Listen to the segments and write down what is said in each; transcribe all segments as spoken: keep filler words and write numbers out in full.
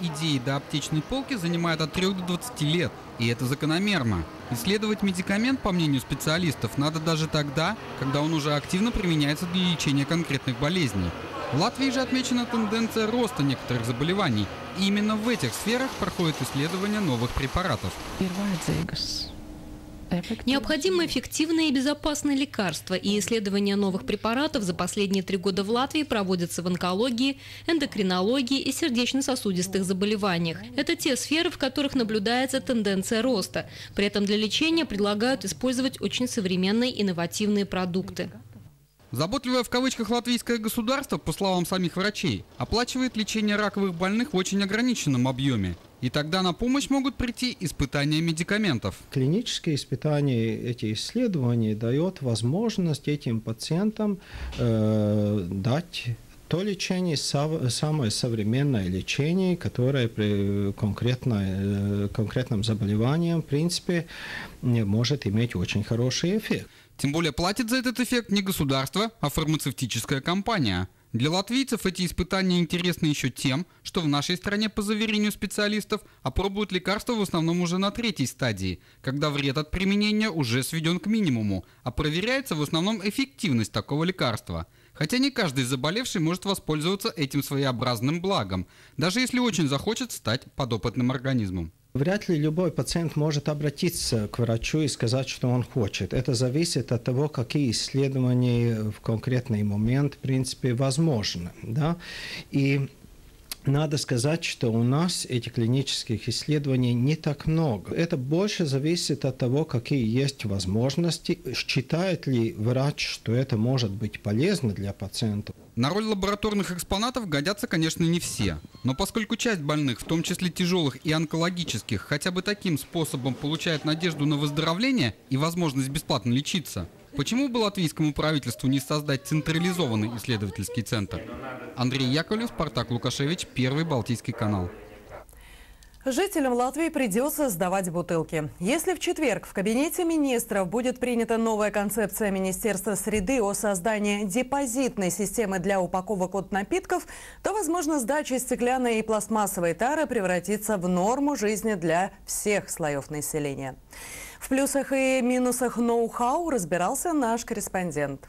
идеи до аптечной полки занимает от трёх до двадцати лет. И это закономерно. Исследовать медикамент, по мнению специалистов, надо даже тогда, когда он уже активно применяется для лечения конкретных болезней. В Латвии же отмечена тенденция роста некоторых заболеваний. И именно в этих сферах проходит исследование новых препаратов. Необходимы эффективные и безопасные лекарства, и исследования новых препаратов за последние три года в Латвии проводятся в онкологии, эндокринологии и сердечно-сосудистых заболеваниях. Это те сферы, в которых наблюдается тенденция роста. При этом для лечения предлагают использовать очень современные инновативные продукты. Заботливое в кавычках латвийское государство, по словам самих врачей, оплачивает лечение раковых больных в очень ограниченном объеме. И тогда на помощь могут прийти испытания медикаментов. Клинические испытания, эти исследования дают возможность этим пациентам э, дать то лечение, самое современное лечение, которое при конкретно, конкретном заболевании, в принципе, может иметь очень хороший эффект. Тем более платит за этот эффект не государство, а фармацевтическая компания. Для латвийцев эти испытания интересны еще тем, что в нашей стране, по заверению специалистов, опробуют лекарства в основном уже на третьей стадии, когда вред от применения уже сведен к минимуму, а проверяется в основном эффективность такого лекарства. Хотя не каждый заболевший может воспользоваться этим своеобразным благом, даже если очень захочет стать подопытным организмом. Вряд ли любой пациент может обратиться к врачу и сказать, что он хочет. Это зависит от того, какие исследования в конкретный момент, в принципе, возможны. Да? И надо сказать, что у нас этих клинических исследований не так много. Это больше зависит от того, какие есть возможности, считает ли врач, что это может быть полезно для пациента. На роль лабораторных экспонатов годятся, конечно, не все. Но поскольку часть больных, в том числе тяжелых и онкологических, хотя бы таким способом получает надежду на выздоровление и возможность бесплатно лечиться, почему бы латвийскому правительству не создать централизованный исследовательский центр? Андрей Яковлев, Спартак Лукашевич, Первый Балтийский канал. Жителям Латвии придется сдавать бутылки. Если в четверг в кабинете министров будет принята новая концепция Министерства среды о создании депозитной системы для упаковок от напитков, то, возможно, сдача стеклянной и пластмассовой тары превратится в норму жизни для всех слоев населения. В плюсах и минусах ноу-хау разбирался наш корреспондент.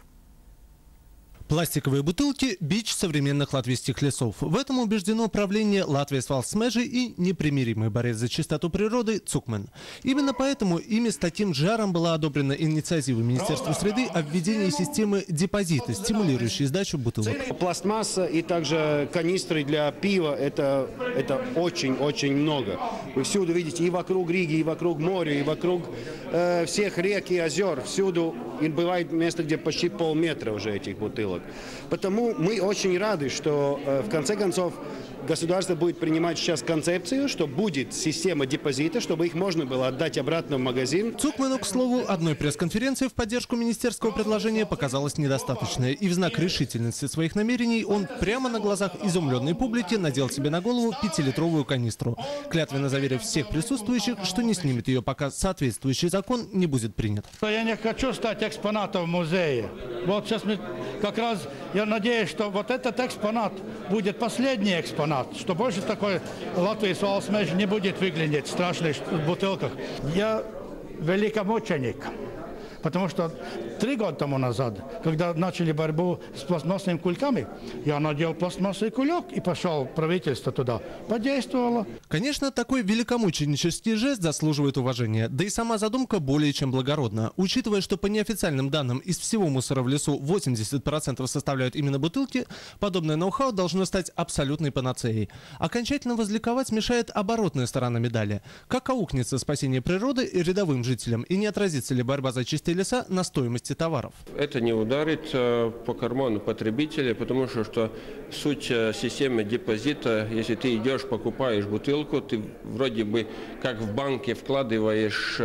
Пластиковые бутылки – бич современных латвийских лесов. В этом убеждено правление Латвijas valsts meži и непримиримый борец за чистоту природы Цукмен. Именно поэтому ими с таким жаром была одобрена инициатива Министерства среды о введении системы депозита, стимулирующей сдачу бутылок. Пластмасса и также канистры для пива – это очень-очень много. Вы всюду видите и вокруг Риги, и вокруг моря, и вокруг э, всех рек и озер. Всюду и бывает место, где почти полметра уже этих бутылок. Потому мы очень рады, что э, в конце концов государство будет принимать сейчас концепцию, что будет система депозита, чтобы их можно было отдать обратно в магазин. Цукмену, к слову, одной пресс-конференции в поддержку министерского предложения показалось недостаточно. И в знак решительности своих намерений он прямо на глазах изумленной публики надел себе на голову пятилитровую канистру, клятвенно заверив всех присутствующих, что не снимет ее, пока соответствующий закон не будет принят. Я не хочу стать экспонатом в музее. Вот сейчас мы как раз, я надеюсь, что вот этот экспонат будет последний экспонат, что больше такой Латвijas valsts meži не будет выглядеть страшно в бутылках. Я великомученик, потому что три года тому назад, когда начали борьбу с пластмассовыми кульками, я надел пластмассовый кулек и пошел правительство туда. Подействовало. Конечно, такой великомученический жест заслуживает уважения. Да и сама задумка более чем благородна. Учитывая, что по неофициальным данным из всего мусора в лесу восемьдесят процентов составляют именно бутылки, подобное ноу-хау должно стать абсолютной панацеей. Окончательно возликовать мешает оборотная сторона медали. Как аукнется спасение природы рядовым жителям и не отразится ли борьба за чистые леса на стоимости товаров? Это не ударит по карману потребителя, потому что, что суть системы депозита, если ты идешь, покупаешь бутылку, ты вроде бы как в банке вкладываешь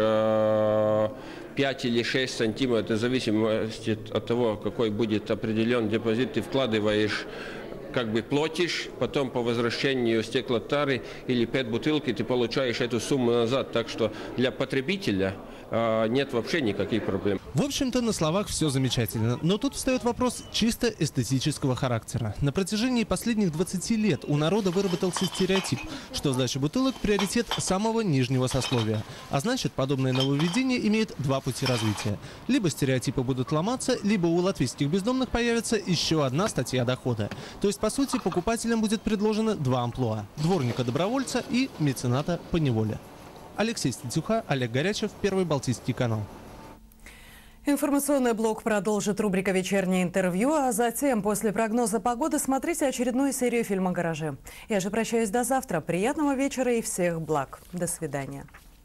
пять или шесть сантиметров, в зависимости от того, какой будет определен депозит, ты вкладываешь как бы платишь, потом по возвращению стеклотары или пять бутылки ты получаешь эту сумму назад. Так что для потребителя э, нет вообще никаких проблем. В общем-то, на словах все замечательно. Но тут встает вопрос чисто эстетического характера. На протяжении последних двадцати лет у народа выработался стереотип, что сдача бутылок – приоритет самого нижнего сословия. А значит, подобное нововведение имеет два пути развития. Либо стереотипы будут ломаться, либо у латвийских бездомных появится еще одна статья дохода. То есть, по сути, покупателям будет предложено два амплуа – дворника-добровольца и мецената по неволе. Алексей Статюха, Олег Горячев, Первый Балтийский канал. Информационный блок продолжит рубрика «Вечернее интервью», а затем, после прогноза погоды, смотрите очередную серию фильма «Гаражи». Я же прощаюсь до завтра. Приятного вечера и всех благ. До свидания.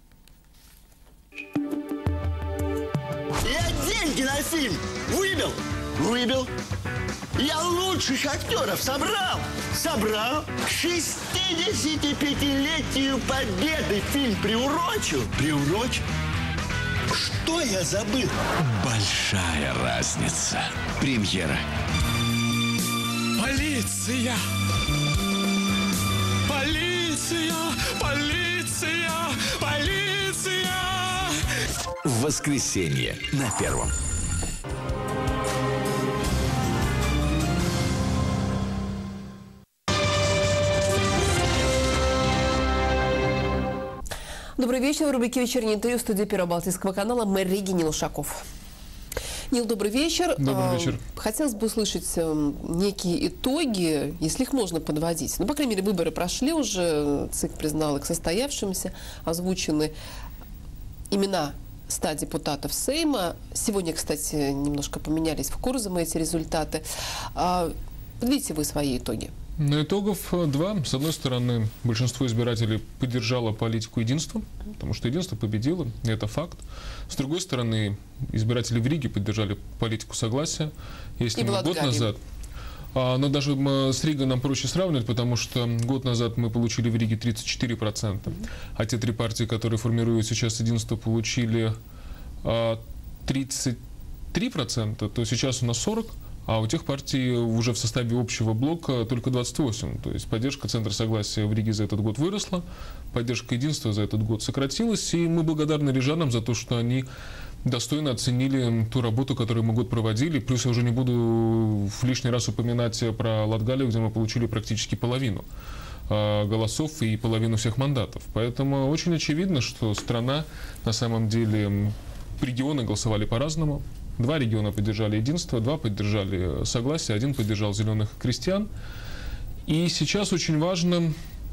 Я деньги на фильм выбил, выбил. Я лучших актеров собрал, собрал. К шестидесятипятилетию Победы фильм приурочу, приурочу. Что я забыл? Большая разница. Премьера. Полиция! Полиция! Полиция! Полиция! В воскресенье на Первом. Добрый вечер. В рубрике «Вечернее интервью» в студии Первого Балтийского канала мэр Риги Нил Ушаков. Нил, добрый вечер. Добрый вечер. Хотелось бы услышать некие итоги, если их можно подводить. Ну, по крайней мере, выборы прошли уже, ЦИК признал их состоявшимися, озвучены имена ста депутатов Сейма. Сегодня, кстати, немножко поменялись в Курзаме эти результаты. Подведите вы свои итоги. На итогов два. С одной стороны, большинство избирателей поддержало политику единства, потому что единство победило, и это факт. С другой стороны, избиратели в Риге поддержали политику согласия. Если мы год назад... Но даже с Ригой нам проще сравнивать, потому что год назад мы получили в Риге тридцать четыре процента, а те три партии, которые формируют сейчас единство, получили тридцать три процента, то сейчас у нас сорок процентов. А у тех партий уже в составе общего блока только двадцать восемь процентов. То есть поддержка Центра согласия в Риге за этот год выросла, поддержка единства за этот год сократилась. И мы благодарны рижанам за то, что они достойно оценили ту работу, которую мы год проводили. Плюс я уже не буду в лишний раз упоминать про Латгалию, где мы получили практически половину голосов и половину всех мандатов. Поэтому очень очевидно, что страна на самом деле, регионы голосовали по-разному. Два региона поддержали единство, два поддержали согласие, один поддержал зеленых крестьян. И сейчас очень важно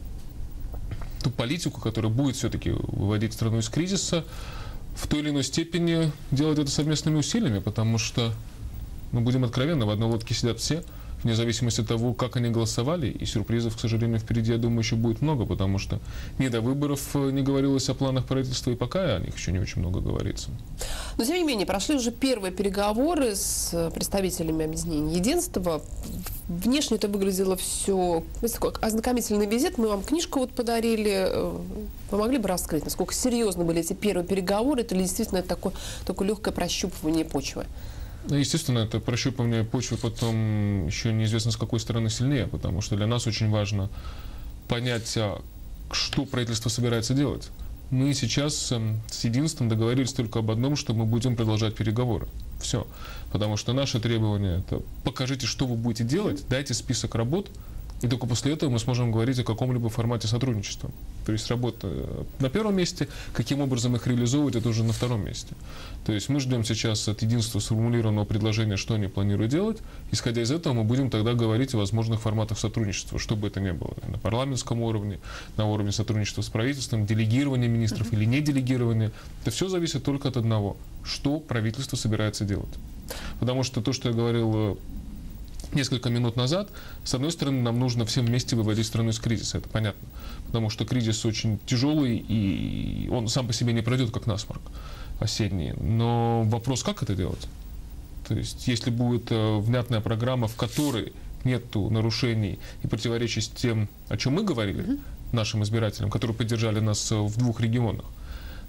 ту политику, которая будет все-таки выводить страну из кризиса, в той или иной степени делать это совместными усилиями, потому что, мы будем откровенны, в одной лодке сидят все, вне зависимости от того, как они голосовали, и сюрпризов, к сожалению, впереди, я думаю, еще будет много, потому что ни до выборов не говорилось о планах правительства, и пока о них еще не очень много говорится. Но, тем не менее, прошли уже первые переговоры с представителями объединения единства. Внешне это выглядело все... Такой ознакомительный визит. Мы вам книжку вот подарили. Вы могли бы раскрыть, насколько серьезно были эти первые переговоры? Это ли действительно такое, такое легкое прощупывание почвы? Естественно, это прощупывание почвы потом еще неизвестно с какой стороны сильнее, потому что для нас очень важно понять, что правительство собирается делать. Мы сейчас с единством договорились только об одном, что мы будем продолжать переговоры. Все. Потому что наше требование – это покажите, что вы будете делать, дайте список работ, и только после этого мы сможем говорить о каком-либо формате сотрудничества. То есть работа на первом месте, каким образом их реализовывать, это уже на втором месте. То есть мы ждем сейчас от единства сформулированного предложения, что они планируют делать. Исходя из этого, мы будем тогда говорить о возможных форматах сотрудничества, что бы это ни было. На парламентском уровне, на уровне сотрудничества с правительством, делегирование министров mm-hmm. или не делегирование. Это все зависит только от одного, что правительство собирается делать. Потому что то, что я говорил несколько минут назад, с одной стороны, нам нужно всем вместе выводить страну из кризиса, это понятно, потому что кризис очень тяжелый, и он сам по себе не пройдет, как насморк осенний. Но вопрос, как это делать? То есть, если будет внятная программа, в которой нету нарушений и противоречий с тем, о чем мы говорили, mm-hmm. нашим избирателям, которые поддержали нас в двух регионах, с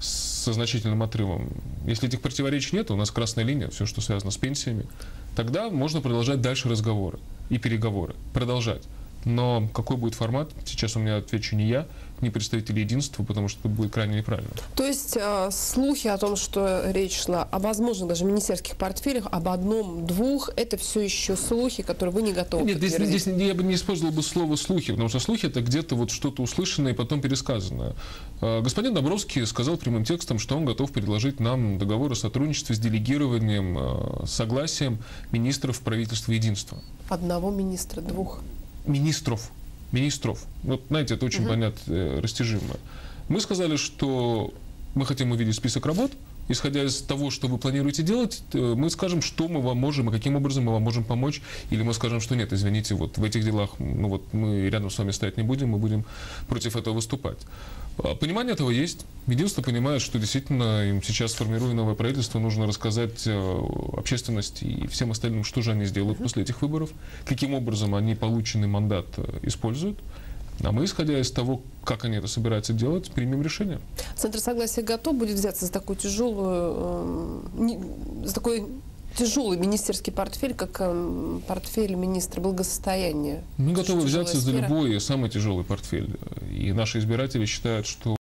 со значительным отрывом. Если этих противоречий нет, у нас красная линия, все, что связано с пенсиями, тогда можно продолжать дальше разговоры и переговоры. Продолжать. Но какой будет формат, сейчас у меня отвечу не я, не представители единства, потому что это будет крайне неправильно. То есть э, слухи о том, что речь шла о возможных даже министерских портфелях, об одном-двух, это все еще слухи, которые вы не готовы Нет, здесь, подтвердить? здесь я бы не использовал бы слово «слухи», потому что слухи — это где-то вот что-то услышанное и потом пересказанное. Э, господин Домбровский сказал прямым текстом, что он готов предложить нам договор о сотрудничестве с делегированием, э, согласием министров правительства единства. Одного министра, двух? Министров. Министров. Вот, знаете, это очень Угу. понятно, растяжимо. Мы сказали, что мы хотим увидеть список работ. Исходя из того, что вы планируете делать, мы скажем, что мы вам можем и каким образом мы вам можем помочь. Или мы скажем, что нет, извините, вот в этих делах ну вот, мы рядом с вами стоять не будем, мы будем против этого выступать. Понимание этого есть. Единство понимает, что действительно им сейчас, формируя новое правительство, нужно рассказать общественности и всем остальным, что же они сделают после этих выборов, каким образом они полученный мандат используют. А мы, исходя из того, как они это собираются делать, примем решение. Центр согласия готов будет взяться за такую тяжелую, э, не, за такой тяжелый министерский портфель, как э, портфель министра благосостояния? Мы готовы взяться за сфера. любой самый тяжелый портфель. И наши избиратели считают, что